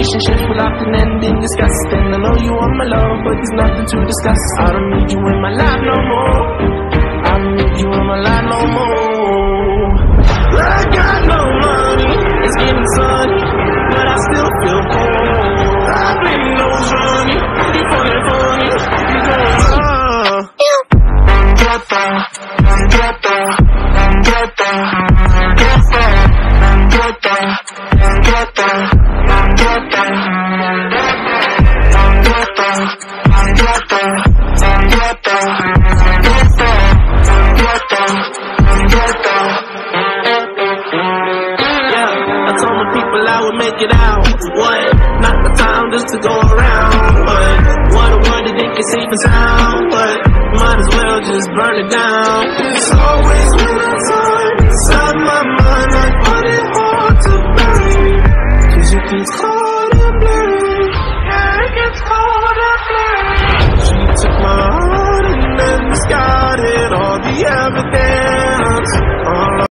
relationships without an ending, disgusting. I know you want my love, but there's nothing to discuss. I don't need you in my life no more. I don't need you in my life no more. I got no money, it's getting sunny, but I still feel cold. I've been no journey, you funny, you go make it out. What? Not the time just to go around. But what a word that they can safe and sound. But might as well just burn it down. It's always when I turn inside my mind, I find it hard to burn. Cause it gets cold and blurry. Yeah, it gets cold and blurry. She took my heart and then discarded all the evidence.